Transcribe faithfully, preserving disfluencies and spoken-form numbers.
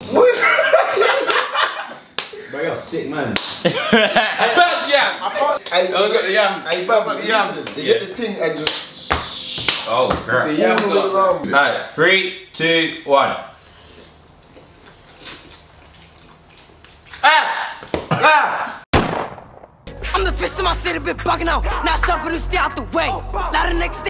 Bro, you're sick, man. Bad yam. I can't. I, Oh, got the yam. I bad Got the yam. You get the thing and just. Oh, crap. The yam all the way around. Alright, three, two, one. Ah! Ah! I'm the fish in my city, been bugging out. Not suffer to stay out the way. Lot of niggas.